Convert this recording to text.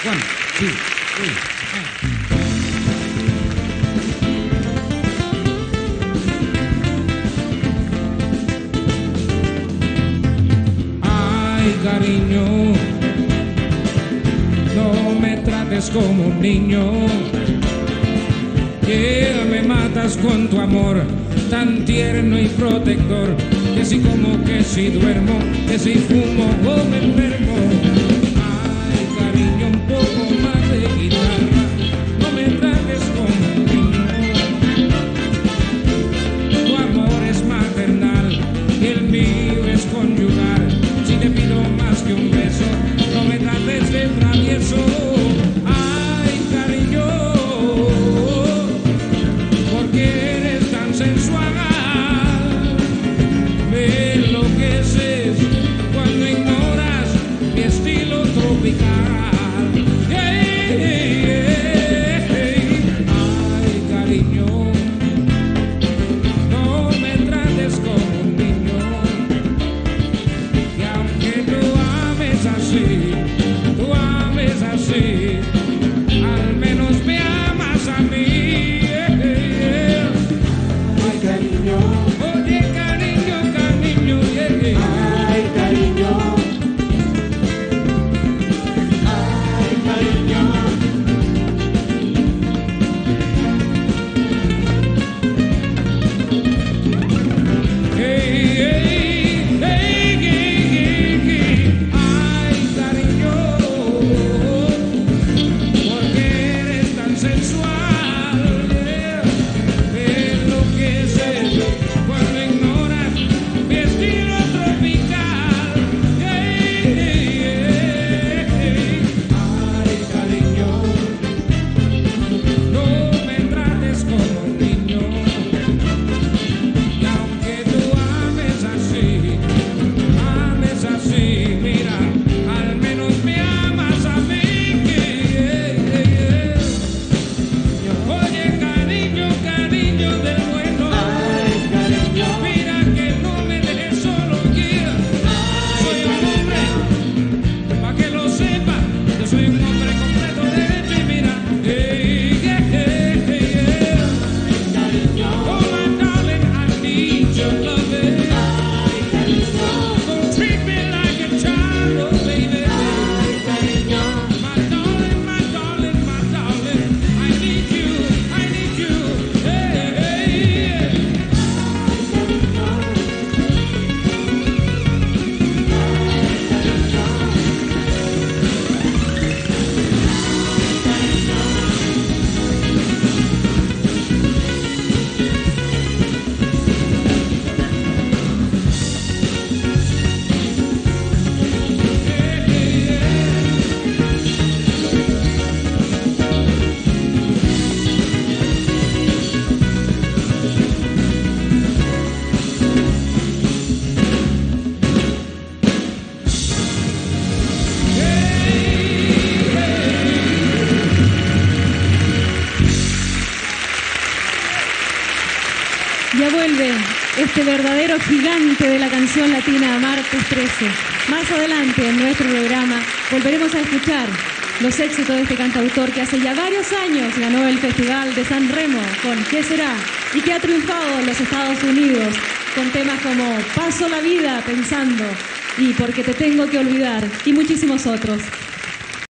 One, two, three, Ay, cariño, no me trates como un niño, que me matas con tu amor tan tierno y protector, que si como, que si duermo, que si fumo o me enfermo. Ay, cariño, un poco más de guitarra, no me trates como un niño. Tu amor es maternal y el mío es conyugal. Si te pido más que un beso, no me trates de travieso. Ay, cariño, porque eres tan sensual, me enloqueces cuando ignoras mi estilo tropical. Ay, cariño, no me trates como un niño, y aunque tú ames así, al menos me amas a mí. Ay, cariño. Oye, cariño, cariño, yeah. Ay, cariño. Ay, cariño. Hey, hey, hey, hey, hey. Ay, cariño, porque eres tan sensual, yeah. Me enloqueces cuando ignoras mi estilo tropical. Hey, hey, hey. Ay, cariño, no me trates como un niño, y aunque tú ames así, mira, al menos me amas a mí. Oye, cariño, cariño del bueno, Ay, cariño. mira que no me dejes solo, yeah. Soy un hombre, pa' que lo sepa, yo soy un hombre completo de hecho y mira, hey, yeah, hey, hey, yeah. Oh, my darling, I need your loving. Ay, cariño. Don't treat me like a child, oh baby. Ay, cariño. My darling, my darling, my darling, I need you, hey, hey, hey. Ya vuelve este verdadero gigante de la canción latina, Martes 13. Más adelante en nuestro programa volveremos a escuchar los éxitos de este cantautor que hace ya varios años ganó el Festival de San Remo con ¿Qué será? Y que ha triunfado en los Estados Unidos con temas como Paso la vida pensando y Porque te tengo que olvidar y muchísimos otros.